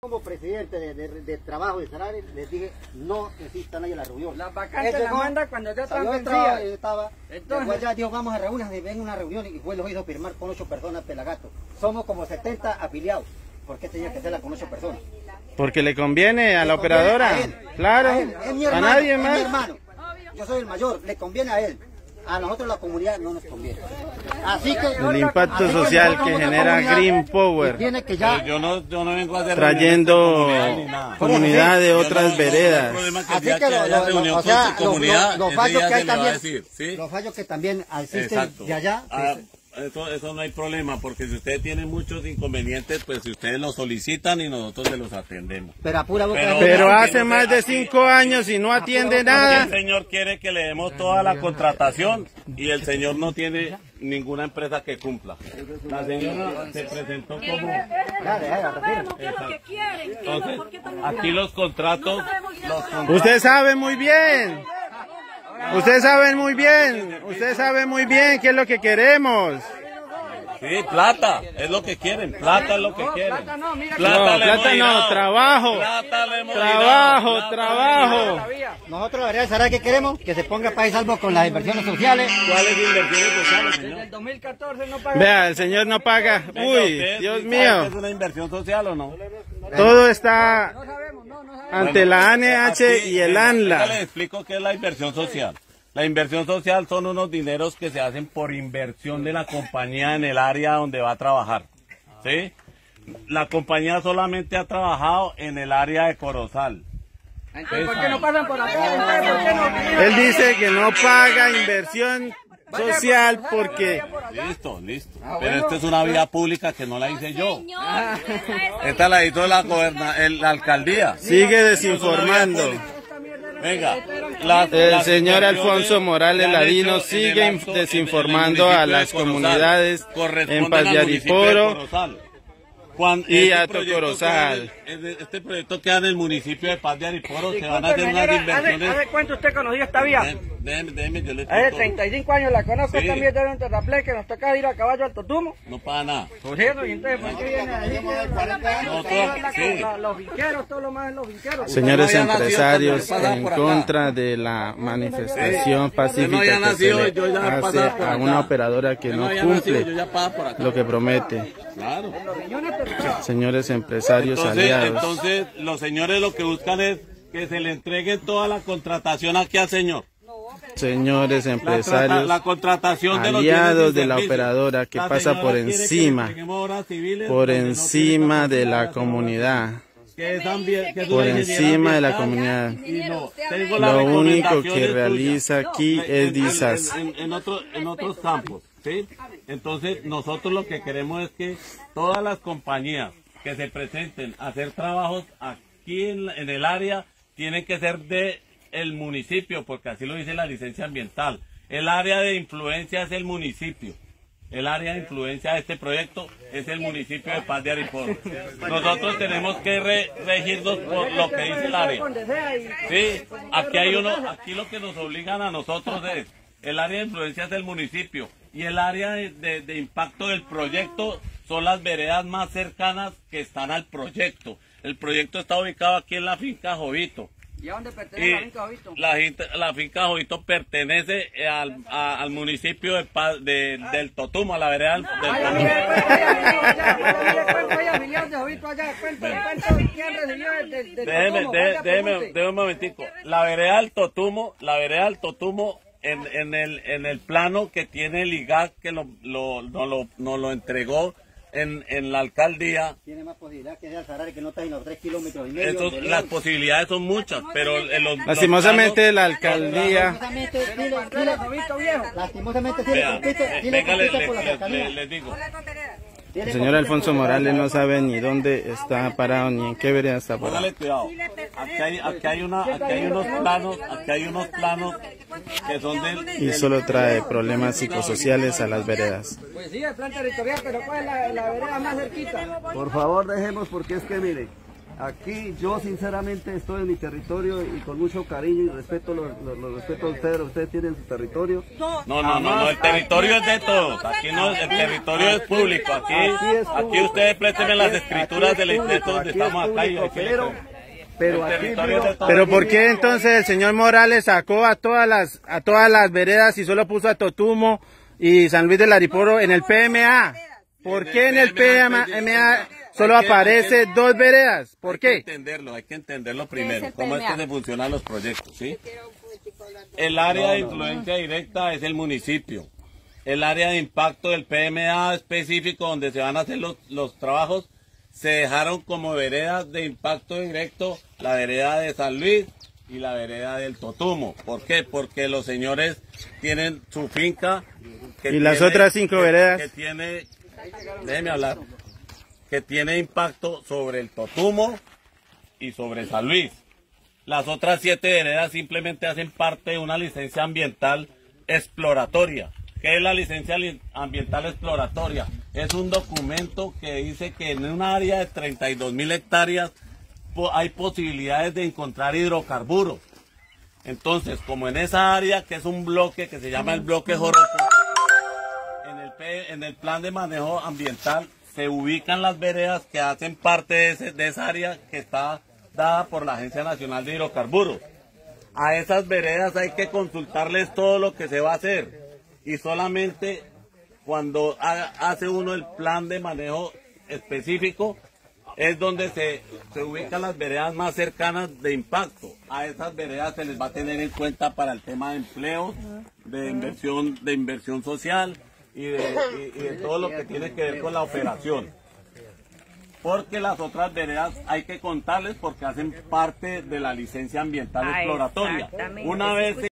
como presidente de trabajo de Sarare, les dije, no exista nadie en la reunión. Las vacantes las manda cuando ya están vencidas. Después ya dijo, vamos a reunirnos, ven una reunión y fue los hizo firmar con 8 personas Pelagato. Somos como 70 afiliados. ¿Por qué tenía que hacerla con 8 personas? Porque le conviene a la operadora. A él, claro, a nadie más. Es mi hermano. Yo soy el mayor, le conviene a él. A nosotros la comunidad no nos conviene. Así que el impacto social que genera Green Power, tiene que ya, yo no vengo a hacer trayendo comunidad de otras veredas. Así que los fallos que hay también, los fallos que también existen de allá. Eso no hay problema, porque si ustedes tienen muchos inconvenientes, pues si ustedes los solicitan y nosotros se los atendemos. Pero hace más de 5 años y no atiende nada. El señor quiere que le demos toda la contratación y el señor no tiene ninguna empresa que cumpla. La señora se presentó como... Entonces, aquí los contratos... Usted sabe muy bien. Usted sabe muy bien qué es lo que queremos. Sí, plata, es lo que quieren, plata es lo que quieren. Plata no, trabajo. Trabajo. Nosotros, la verdad, ¿sabes qué queremos? Que se ponga país salvo con las inversiones sociales. ¿Cuáles inversiones sociales, señor? Desde el 2014 no paga. Vea, el señor no paga. Uy, Dios mío. ¿Es una inversión social o no? Todo está ante la ANH y el ANLA. Les explico qué es la inversión social. La inversión social son unos dineros que se hacen por inversión de la compañía en el área donde va a trabajar. ¿Sí? La compañía solamente ha trabajado en el área de Corozal. Entonces, ¿por qué no pasan por acá? Él dice que no paga inversión social porque... Listo. Pero esta es una vía pública que no la hice yo. Esta la hizo la alcaldía. Sigue desinformando. Venga, el señor Alfonso Morales Ladino sigue desinformando a las comunidades en Paz de Ariporo y a Corozal. Este proyecto queda en el municipio de Paz de Ariporo, se van a hacer unas inversiones. ¿Hace cuánto usted conocía esta vía? Déjeme, yo le explico. Hace 35 años la conozco, esta vía de un terraplén que nos toca ir a caballo al Totumo. No paga nada. Por eso, y entonces, ¿por qué viene ahí? Los vinqueros, todo lo más en los vinqueros. Señores empresarios, en contra de la manifestación pacífica que se le hace a una operadora que no cumple lo que promete. Claro. Señores empresarios aliados. Entonces, los señores lo que buscan es que se le entregue toda la contratación aquí al señor. Señores empresarios la contratación de aliados de la operadora que pasa por encima de la comunidad. Por encima de la comunidad. Lo único que realiza aquí es disas. En otros campos. ¿Sí? Entonces nosotros lo que queremos es que todas las compañías que se presenten a hacer trabajos aquí en el área tienen que ser de el municipio, porque así lo dice la licencia ambiental. El área de influencia es el municipio. El área de influencia de este proyecto es el municipio de Paz de Ariporo. Nosotros tenemos que regirnos por lo que dice el área. Sí, aquí lo que nos obligan a nosotros es el área de influencia es el municipio y el área de impacto del proyecto son las veredas más cercanas que están al proyecto. El proyecto está ubicado aquí en la finca Jovito. ¿Y a dónde pertenece la finca Jovito? La finca Jovito pertenece al municipio del Totumo, a la vereda del Totumo. Déjeme un momentico. La vereda del Totumo en el plano que tiene el IGAC que nos lo entregó en la alcaldía. Tiene más posibilidad que sea Sarare, que no está en los 3,5 kilómetros. Las posibilidades son muchas, pero lastimosamente la alcaldía. Lastimosamente les digo. El señor Alfonso Morales no sabe ni dónde está parado ni en qué vereda está parado. Póngale cuidado. Aquí hay unos planos que son del... Y solo trae problemas psicosociales a las veredas. Pues sí, el plan territorial, pero ¿cuál es la vereda más cerquita? Por favor, dejemos, porque es que mire, Aquí yo sinceramente estoy en mi territorio y con mucho cariño y respeto, los respeto a ustedes tienen su territorio. No, el territorio es de todos, aquí no, el territorio es público, aquí ustedes préstenme las escrituras del instituto donde estamos acá y pero ¿por qué entonces el señor Morales sacó a todas las veredas y solo puso a Totumo y San Luis del Ariporo en el PMA? ¿Por qué en el PMA solo aparece 2 veredas? ¿Por qué? Hay que entenderlo primero, cómo es que se funcionan los proyectos, ¿sí? El área de influencia directa es el municipio. El área de impacto del PMA específico donde se van a hacer los trabajos, se dejaron como veredas de impacto directo la vereda de San Luis y la vereda del Totumo. ¿Por qué? Porque los señores tienen su finca. ¿Y las otras 5 veredas? Déjeme hablar. Que tiene impacto sobre el Totumo y sobre San Luis. Las otras 7 veredas simplemente hacen parte de una licencia ambiental exploratoria. ¿Qué es la licencia ambiental exploratoria? Es un documento que dice que en un área de 32.000 hectáreas hay posibilidades de encontrar hidrocarburos. Entonces, como en esa área, que es un bloque que se llama el bloque Joropo, en el plan de manejo ambiental se ubican las veredas que hacen parte de esa área que está dada por la Agencia Nacional de Hidrocarburos. A esas veredas hay que consultarles todo lo que se va a hacer. Y solamente cuando hace uno el plan de manejo específico es donde se ubican las veredas más cercanas de impacto. A esas veredas se les va a tener en cuenta para el tema de empleo, de inversión social y de todo lo que tiene que ver con la operación. Porque las otras veredas hay que contarles porque hacen parte de la licencia ambiental exploratoria. Una vez